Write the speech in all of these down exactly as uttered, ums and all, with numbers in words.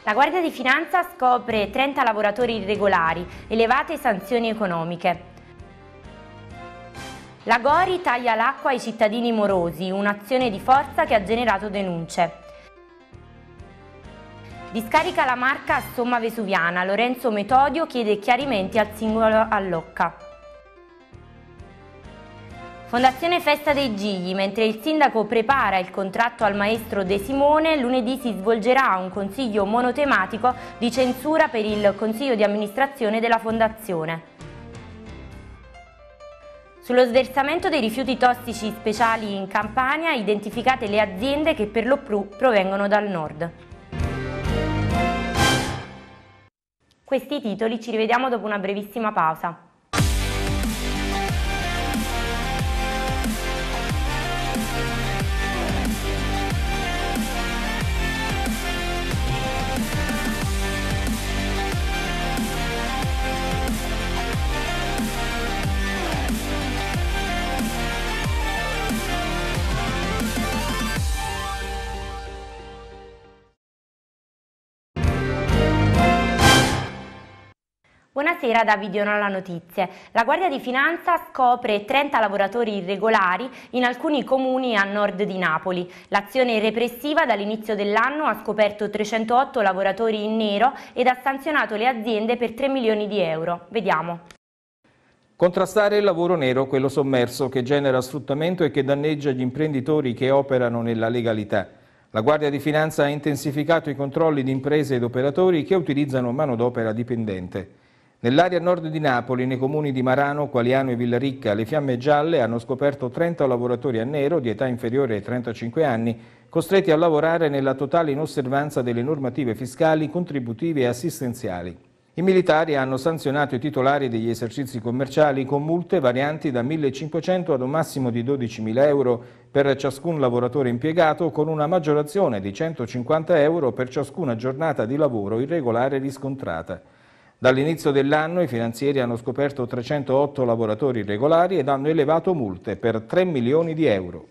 La Guardia di Finanza scopre trenta lavoratori irregolari, elevate sanzioni economiche. La Gori taglia l'acqua ai cittadini morosi, un'azione di forza che ha generato denunce. Discarica la Marca a Somma Vesuviana, Lorenzo Metodio chiede chiarimenti al singolo Allocca. Fondazione Festa dei Gigli, mentre il sindaco prepara il contratto al maestro De Simone, lunedì si svolgerà un consiglio monotematico di censura per il consiglio di amministrazione della fondazione. Sullo sversamento dei rifiuti tossici speciali in Campania, identificate le aziende che per lo più provengono dal nord. Questi titoli ci rivediamo dopo una brevissima pausa. Buonasera da Videonola Notizie. La Guardia di Finanza scopre trenta lavoratori irregolari in alcuni comuni a nord di Napoli. L'azione repressiva dall'inizio dell'anno ha scoperto trecentootto lavoratori in nero ed ha sanzionato le aziende per tre milioni di euro. Vediamo. Contrastare il lavoro nero, quello sommerso, che genera sfruttamento e che danneggia gli imprenditori che operano nella legalità. La Guardia di Finanza ha intensificato i controlli di imprese ed operatori che utilizzano manodopera dipendente. Nell'area nord di Napoli, nei comuni di Marano, Qualiano e Villaricca, le Fiamme Gialle hanno scoperto trenta lavoratori a nero di età inferiore ai trentacinque anni, costretti a lavorare nella totale inosservanza delle normative fiscali, contributive e assistenziali. I militari hanno sanzionato i titolari degli esercizi commerciali con multe varianti da millecinquecento ad un massimo di dodicimila euro per ciascun lavoratore impiegato, con una maggiorazione di centocinquanta euro per ciascuna giornata di lavoro irregolare riscontrata. Dall'inizio dell'anno i finanzieri hanno scoperto trecentootto lavoratori irregolari ed hanno elevato multe per tre milioni di euro.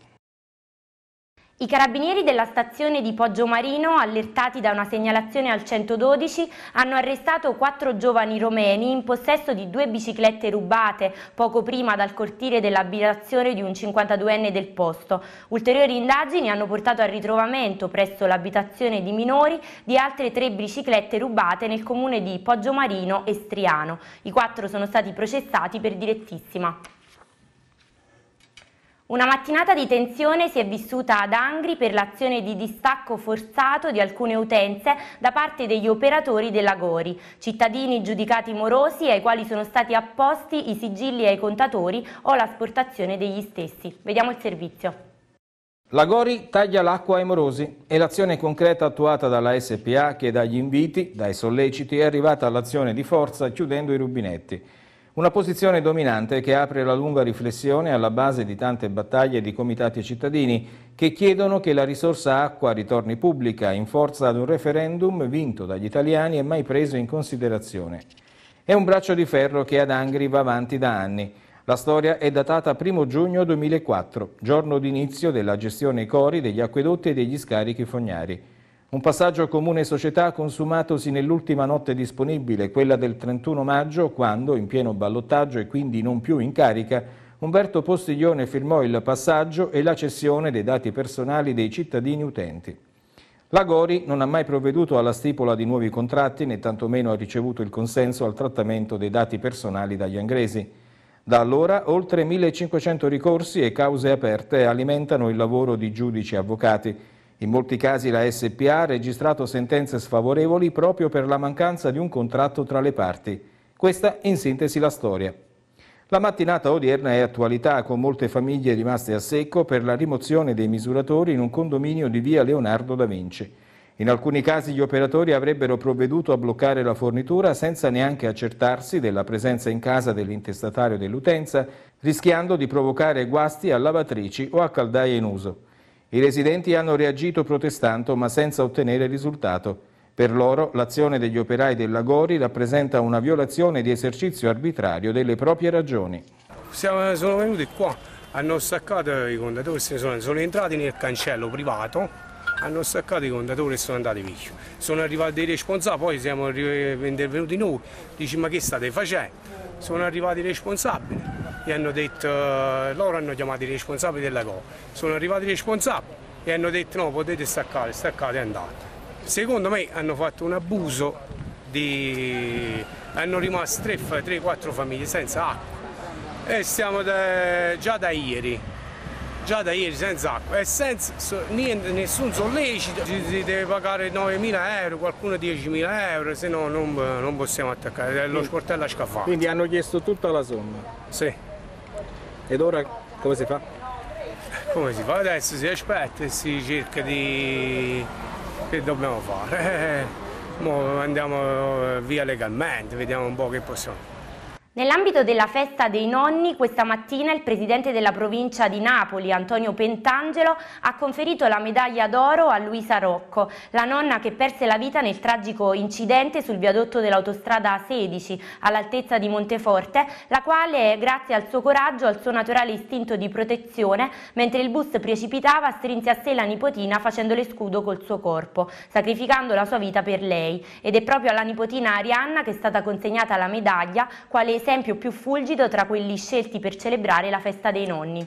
I carabinieri della stazione di Poggiomarino, allertati da una segnalazione al centododici, hanno arrestato quattro giovani romeni in possesso di due biciclette rubate poco prima dal cortile dell'abitazione di un cinquantaduenne del posto. Ulteriori indagini hanno portato al ritrovamento presso l'abitazione di minori di altre tre biciclette rubate nel comune di Poggiomarino e Striano. I quattro sono stati processati per direttissima. Una mattinata di tensione si è vissuta ad Angri per l'azione di distacco forzato di alcune utenze da parte degli operatori della Gori, cittadini giudicati morosi ai quali sono stati apposti i sigilli ai contatori o l'asportazione degli stessi. Vediamo il servizio. La Gori taglia l'acqua ai morosi. È l'azione concreta attuata dalla S P A che dagli inviti, dai solleciti è arrivata all'azione di forza chiudendo i rubinetti. Una posizione dominante che apre la lunga riflessione alla base di tante battaglie di comitati e cittadini che chiedono che la risorsa acqua ritorni pubblica in forza ad un referendum vinto dagli italiani e mai preso in considerazione. È un braccio di ferro che ad Angri va avanti da anni. La storia è datata primo giugno duemilaquattro, giorno d'inizio della gestione Cori degli acquedotti e degli scarichi fognari. Un passaggio comune società consumatosi nell'ultima notte disponibile, quella del trentuno maggio, quando, in pieno ballottaggio e quindi non più in carica, Umberto Postiglione firmò il passaggio e la cessione dei dati personali dei cittadini utenti. La Gori non ha mai provveduto alla stipula di nuovi contratti, né tantomeno ha ricevuto il consenso al trattamento dei dati personali dagli angresi. Da allora, oltre millecinquecento ricorsi e cause aperte alimentano il lavoro di giudici e avvocati. In molti casi la S P A ha registrato sentenze sfavorevoli proprio per la mancanza di un contratto tra le parti. Questa in sintesi la storia. La mattinata odierna è attualità, con molte famiglie rimaste a secco per la rimozione dei misuratori in un condominio di via Leonardo da Vinci. In alcuni casi gli operatori avrebbero provveduto a bloccare la fornitura senza neanche accertarsi della presenza in casa dell'intestatario dell'utenza, rischiando di provocare guasti a lavatrici o a caldaie in uso. I residenti hanno reagito protestando ma senza ottenere risultato. Per loro l'azione degli operai della Gori rappresenta una violazione di esercizio arbitrario delle proprie ragioni. Siamo, sono venuti qua, hanno staccato i contatori, sono, sono entrati nel cancello privato hanno staccato i contatori e sono andati via. Sono arrivati dei responsabili, poi siamo intervenuti noi, dici ma che state facendo? Sono arrivati i responsabili e hanno detto, loro hanno chiamato i responsabili della cosa, sono arrivati i responsabili e hanno detto no, potete staccare, staccate e andate. Secondo me hanno fatto un abuso, di... hanno rimasto tre quattro famiglie senza acqua e stiamo da... già da ieri. Già da ieri senza acqua e senza niente, nessun sollecito, ci si deve pagare novemila euro, qualcuno diecimila euro, se no non, non possiamo attaccare, è lo sportello a scaffale. Quindi hanno chiesto tutta la somma? Sì. Ed ora come si fa? Come si fa? Adesso si aspetta e si cerca di... che dobbiamo fare? Eh, andiamo via legalmente, vediamo un po' che possiamo fare. Nell'ambito della festa dei nonni, questa mattina il presidente della provincia di Napoli, Antonio Pentangelo, ha conferito la medaglia d'oro a Luisa Rocco, la nonna che perse la vita nel tragico incidente sul viadotto dell'autostrada sedici all'altezza di Monteforte, la quale, grazie al suo coraggio e al suo naturale istinto di protezione, mentre il bus precipitava, strinse a sé la nipotina facendole scudo col suo corpo, sacrificando la sua vita per lei. Ed è proprio alla nipotina Arianna che è stata consegnata la medaglia, quale esempio più fulgido tra quelli scelti per celebrare la festa dei nonni.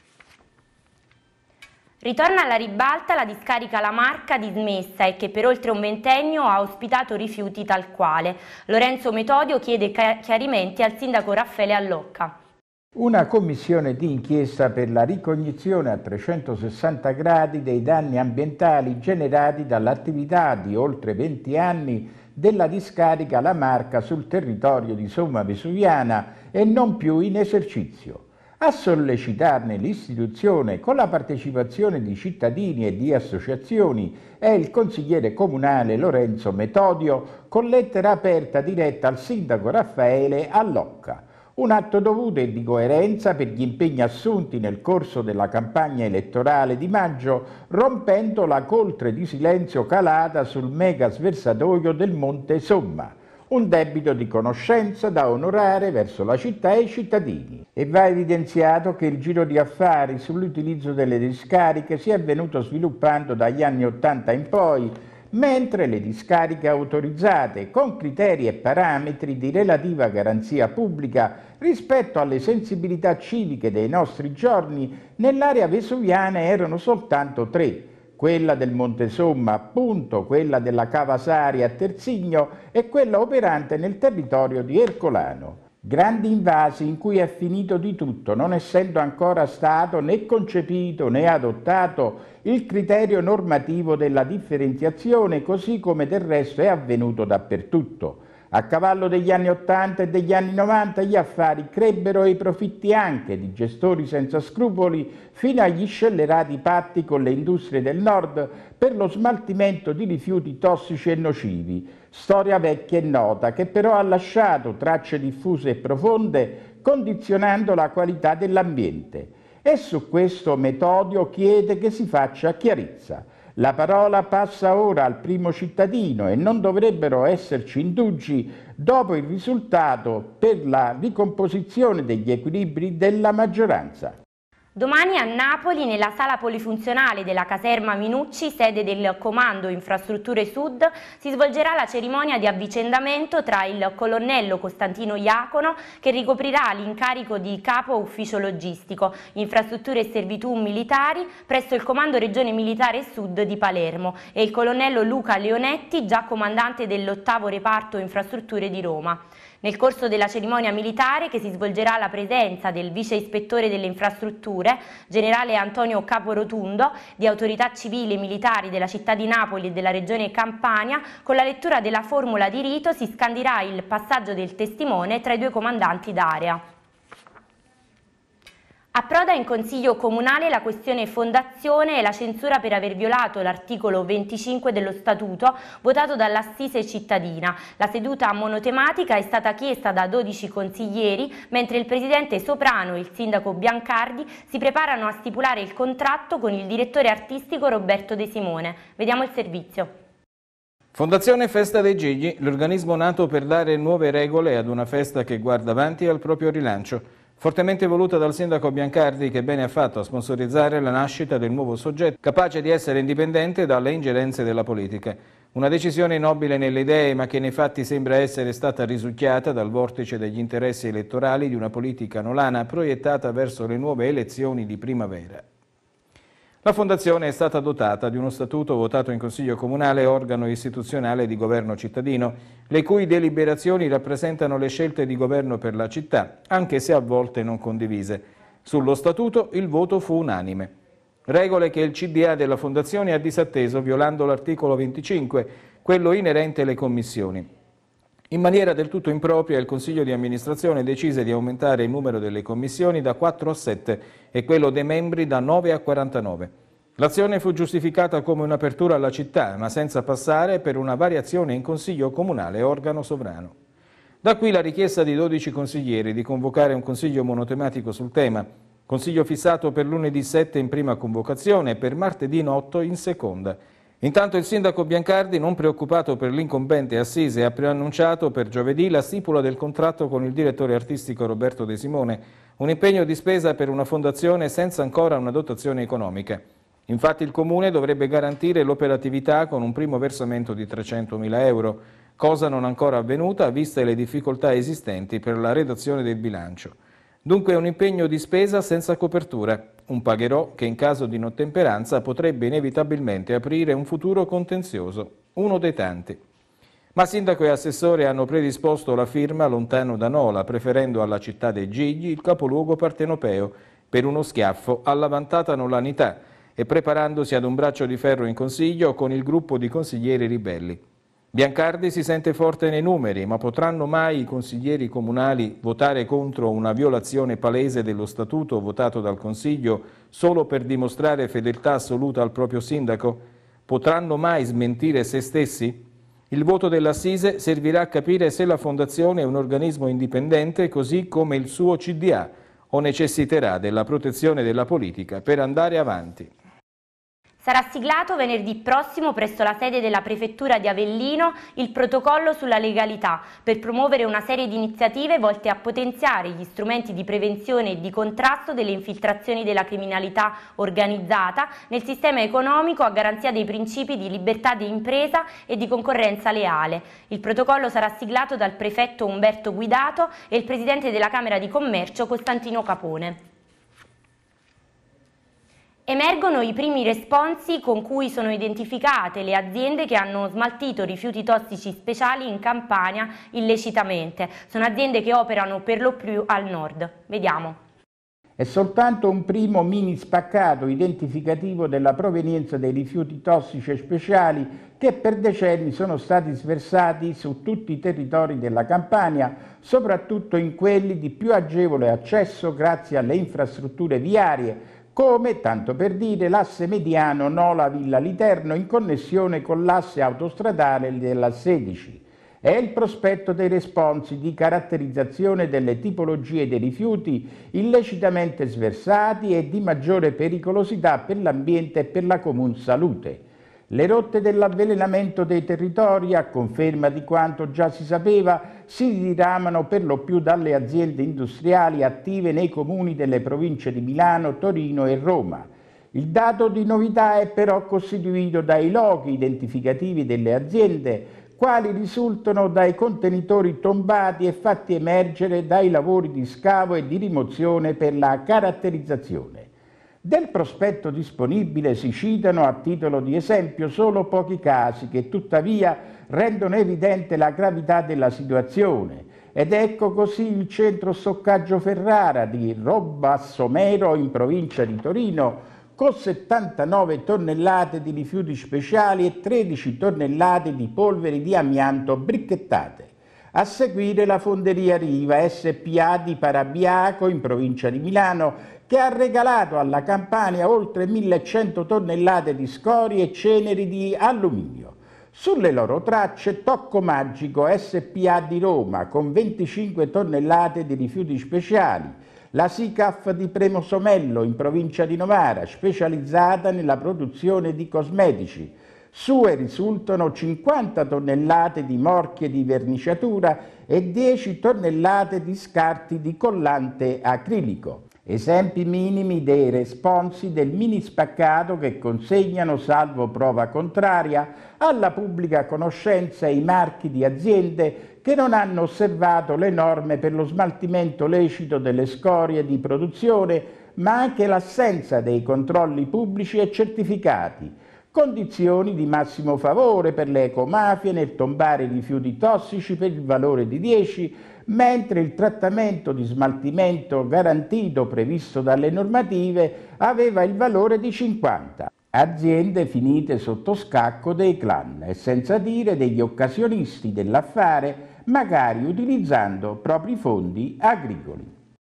Ritorna alla ribalta la discarica La Marca dismessa e che per oltre un ventennio ha ospitato rifiuti tal quale. Lorenzo Metodio chiede chiarimenti al sindaco Raffaele Allocca. Una commissione di inchiesta per la ricognizione a trecentosessanta gradi dei danni ambientali generati dall'attività di oltre venti anni della discarica La Marca sul territorio di Somma Vesuviana e non più in esercizio. A sollecitarne l'istituzione con la partecipazione di cittadini e di associazioni è il consigliere comunale Lorenzo Metodio con lettera aperta diretta al sindaco Raffaele Allocca. Un atto dovuto e di coerenza per gli impegni assunti nel corso della campagna elettorale di maggio, rompendo la coltre di silenzio calata sul mega sversatoio del Monte Somma. Un debito di conoscenza da onorare verso la città e i cittadini. E va evidenziato che il giro di affari sull'utilizzo delle discariche si è venuto sviluppando dagli anni Ottanta in poi, mentre le discariche autorizzate con criteri e parametri di relativa garanzia pubblica rispetto alle sensibilità civiche dei nostri giorni nell'area vesuviana erano soltanto tre, quella del Monte Somma, appunto, quella della Cava Sari a Terzigno e quella operante nel territorio di Ercolano. Grandi invasi in cui è finito di tutto, non essendo ancora stato né concepito né adottato il criterio normativo della differenziazione, così come del resto è avvenuto dappertutto. A cavallo degli anni Ottanta e degli anni Novanta gli affari crebbero e i profitti anche di gestori senza scrupoli fino agli scellerati patti con le industrie del nord per lo smaltimento di rifiuti tossici e nocivi, storia vecchia e nota che però ha lasciato tracce diffuse e profonde condizionando la qualità dell'ambiente. E su questo Metodio chiede che si faccia chiarezza. La parola passa ora al primo cittadino e non dovrebbero esserci indugi dopo il risultato per la ricomposizione degli equilibri della maggioranza. Domani a Napoli, nella sala polifunzionale della caserma Minucci, sede del Comando Infrastrutture Sud, si svolgerà la cerimonia di avvicendamento tra il colonnello Costantino Iacono, che ricoprirà l'incarico di capo ufficio logistico, infrastrutture e servitù militari presso il Comando Regione Militare Sud di Palermo, e il colonnello Luca Leonetti, già comandante dell'ottavo reparto infrastrutture di Roma. Nel corso della cerimonia militare, che si svolgerà alla presenza del vice ispettore delle infrastrutture, generale Antonio Caporotundo, di autorità civili e militari della città di Napoli e della regione Campania, con la lettura della formula di rito si scandirà il passaggio del testimone tra i due comandanti d'area. Approda in Consiglio Comunale la questione fondazione e la censura per aver violato l'articolo venticinque dello Statuto votato dall'Assise cittadina. La seduta monotematica è stata chiesta da dodici consiglieri, mentre il presidente Soprano e il sindaco Biancardi si preparano a stipulare il contratto con il direttore artistico Roberto De Simone. Vediamo il servizio. Fondazione Festa dei Gigli, l'organismo nato per dare nuove regole ad una festa che guarda avanti al proprio rilancio. Fortemente voluta dal sindaco Biancardi, che bene ha fatto a sponsorizzare la nascita del nuovo soggetto, capace di essere indipendente dalle ingerenze della politica. Una decisione nobile nelle idee, ma che nei fatti sembra essere stata risucchiata dal vortice degli interessi elettorali di una politica nolana proiettata verso le nuove elezioni di primavera. La Fondazione è stata dotata di uno statuto votato in Consiglio Comunale, organo istituzionale di governo cittadino, le cui deliberazioni rappresentano le scelte di governo per la città, anche se a volte non condivise. Sullo statuto il voto fu unanime. Regole che il C D A della Fondazione ha disatteso violando l'articolo venticinque, quello inerente alle commissioni. In maniera del tutto impropria il Consiglio di amministrazione decise di aumentare il numero delle commissioni da quattro a sette e quello dei membri da nove a quarantanove. L'azione fu giustificata come un'apertura alla città, ma senza passare per una variazione in Consiglio Comunale, organo sovrano. Da qui la richiesta di dodici consiglieri di convocare un consiglio monotematico sul tema, consiglio fissato per lunedì sette in prima convocazione e per martedì otto in seconda. Intanto il sindaco Biancardi, non preoccupato per l'incombente Assise, ha preannunciato per giovedì la stipula del contratto con il direttore artistico Roberto De Simone, un impegno di spesa per una fondazione senza ancora una dotazione economica. Infatti il Comune dovrebbe garantire l'operatività con un primo versamento di trecentomila euro, cosa non ancora avvenuta viste le difficoltà esistenti per la redazione del bilancio. Dunque un impegno di spesa senza copertura, un pagherò che in caso di inottemperanza potrebbe inevitabilmente aprire un futuro contenzioso, uno dei tanti. Ma sindaco e assessore hanno predisposto la firma lontano da Nola, preferendo alla città dei Gigli il capoluogo partenopeo per uno schiaffo alla vantata nolanità e preparandosi ad un braccio di ferro in consiglio con il gruppo di consiglieri ribelli. Biancardi si sente forte nei numeri, ma potranno mai i consiglieri comunali votare contro una violazione palese dello statuto votato dal Consiglio solo per dimostrare fedeltà assoluta al proprio sindaco? Potranno mai smentire se stessi? Il voto dell'Assise servirà a capire se la Fondazione è un organismo indipendente così come il suo C D A o necessiterà della protezione della politica per andare avanti. Sarà siglato venerdì prossimo presso la sede della Prefettura di Avellino il protocollo sulla legalità per promuovere una serie di iniziative volte a potenziare gli strumenti di prevenzione e di contrasto delle infiltrazioni della criminalità organizzata nel sistema economico a garanzia dei principi di libertà di impresa e di concorrenza leale. Il protocollo sarà siglato dal prefetto Umberto Guidato e il presidente della Camera di Commercio Costantino Capone. Emergono i primi responsi con cui sono identificate le aziende che hanno smaltito rifiuti tossici speciali in Campania illecitamente. Sono aziende che operano per lo più al nord. Vediamo. È soltanto un primo mini spaccato identificativo della provenienza dei rifiuti tossici e speciali che per decenni sono stati sversati su tutti i territori della Campania, soprattutto in quelli di più agevole accesso grazie alle infrastrutture viarie, come, tanto per dire, l'asse mediano Nola-Villa Literno in connessione con l'asse autostradale della sedici. È il prospetto dei responsi di caratterizzazione delle tipologie dei rifiuti illecitamente sversati e di maggiore pericolosità per l'ambiente e per la comune salute. Le rotte dell'avvelenamento dei territori, a conferma di quanto già si sapeva, si diramano per lo più dalle aziende industriali attive nei comuni delle province di Milano, Torino e Roma. Il dato di novità è però costituito dai loghi identificativi delle aziende, quali risultano dai contenitori tombati e fatti emergere dai lavori di scavo e di rimozione per la caratterizzazione. Del prospetto disponibile si citano a titolo di esempio solo pochi casi che tuttavia rendono evidente la gravità della situazione ed ecco così il centro stoccaggio Ferrara di Robbassomero in provincia di Torino con settantanove tonnellate di rifiuti speciali e tredici tonnellate di polveri di amianto bricchettate. A seguire la Fonderia Riva S P A di Parabiaco in provincia di Milano che ha regalato alla Campania oltre millecento tonnellate di scorie e ceneri di alluminio. Sulle loro tracce Tocco Magico S P A di Roma con venticinque tonnellate di rifiuti speciali, la SICAF di Premosomello in provincia di Novara, specializzata nella produzione di cosmetici. Sue risultano cinquanta tonnellate di morchie di verniciatura e dieci tonnellate di scarti di collante acrilico. Esempi minimi dei responsi del mini spaccato che consegnano, salvo prova contraria, alla pubblica conoscenza i marchi di aziende che non hanno osservato le norme per lo smaltimento lecito delle scorie di produzione, ma anche l'assenza dei controlli pubblici e certificati. Condizioni di massimo favore per le ecomafie nel tombare rifiuti tossici per il valore di dieci, mentre il trattamento di smaltimento garantito previsto dalle normative aveva il valore di cinquanta. Aziende finite sotto scacco dei clan e senza dire degli occasionisti dell'affare, magari utilizzando propri fondi agricoli.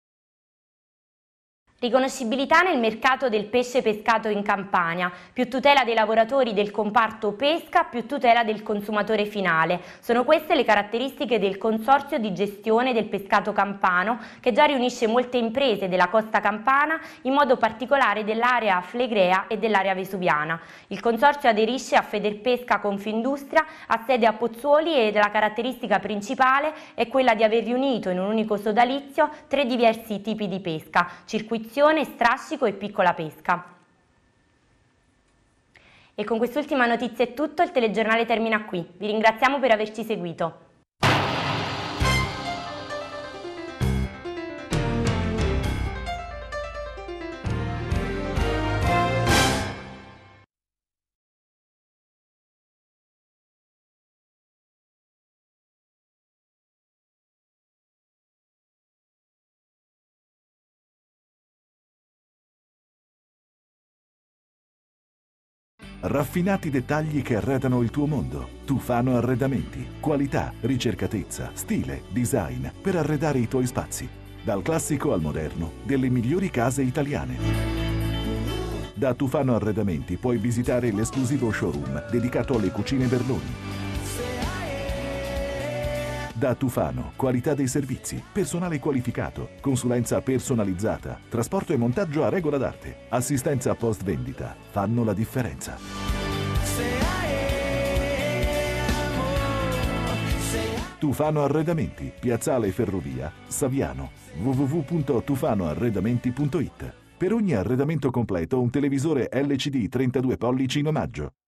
Riconoscibilità nel mercato del pesce pescato in Campania, più tutela dei lavoratori del comparto pesca, più tutela del consumatore finale. Sono queste le caratteristiche del Consorzio di gestione del pescato campano, che già riunisce molte imprese della costa campana, in modo particolare dell'area flegrea e dell'area vesuviana. Il Consorzio aderisce a Federpesca Confindustria, ha sede a Pozzuoli, e la caratteristica principale è quella di aver riunito in un unico sodalizio tre diversi tipi di pesca: circuizione, strascico e piccola pesca. E con quest'ultima notizia è tutto, il telegiornale termina qui. Vi ringraziamo per averci seguito. Raffinati dettagli che arredano il tuo mondo. Tufano Arredamenti. Qualità, ricercatezza, stile, design per arredare i tuoi spazi. Dal classico al moderno, delle migliori case italiane. Da Tufano Arredamenti puoi visitare l'esclusivo showroom dedicato alle cucine Berloni. Da Tufano, qualità dei servizi, personale qualificato, consulenza personalizzata, trasporto e montaggio a regola d'arte, assistenza post vendita, fanno la differenza. Tufano Arredamenti, Piazzale Ferrovia, Saviano, w w w punto tufano arredamenti punto it. Per ogni arredamento completo un televisore L C D trentadue pollici in omaggio.